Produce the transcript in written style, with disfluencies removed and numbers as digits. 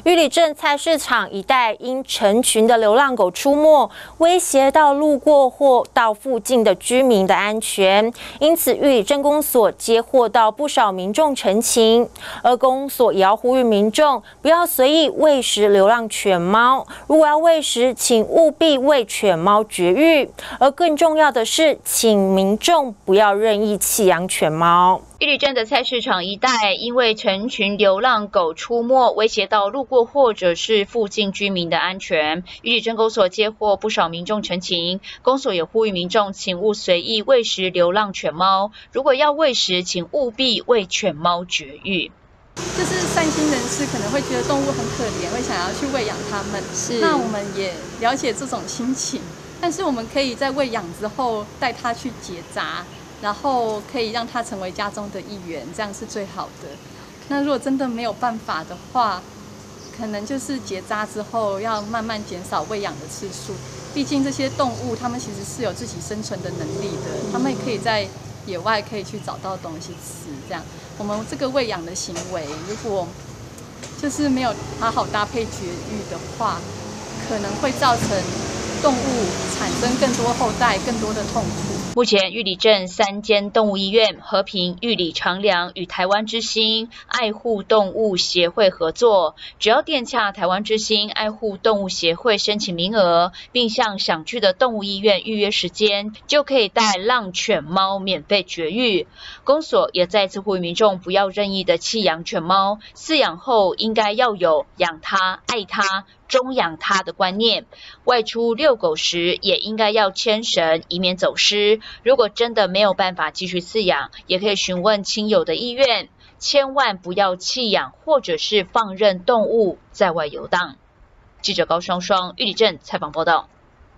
玉里镇菜市场一带因成群的流浪狗出没，威胁到路过或到附近的居民的安全，因此玉里镇公所接获到不少民众陈情，而公所也要呼吁民众不要随意喂食流浪犬猫，如果要喂食，请务必为犬猫绝育，而更重要的是，请民众不要任意弃养犬猫。 玉里镇的菜市场一带，因为成群流浪狗出没，威胁到路过或者是附近居民的安全。玉里镇公所接获不少民众陈情，公所也呼吁民众请勿随意喂食流浪犬猫，如果要喂食，请务必为犬猫绝育。 就是善心人士可能会觉得动物很可怜，会想要去喂养它们。那我们也了解这种心情，但是我们可以在喂养之后带它去结扎。然后可以让它成为家中的一员，这样是最好的。那如果真的没有办法的话，可能就是结扎之后要慢慢减少喂养的次数。毕竟这些动物它们其实是有自己生存的能力的，它们也可以在野外可以去找到东西吃。这样，我们这个喂养的行为，如果就是没有好好搭配绝育的话，可能会造成动物产生更多后代、更多的痛苦。 目前，玉里镇3间动物医院、和平、玉里长良与台湾之星爱护动物协会合作，只要电洽台湾之星爱护动物协会申请名额，并向想去的动物医院预约时间，就可以带浪犬猫免费绝育。公所也再次呼吁民众不要任意的弃养犬猫，饲养后应该要有养它、爱它、终养它的观念，外出遛狗时也应该要牵绳，以免走失。如果真的没有办法继续饲养，也可以询问亲友的意愿，千万不要弃养或者是放任动物在外游荡。记者高双双玉里镇采访报道。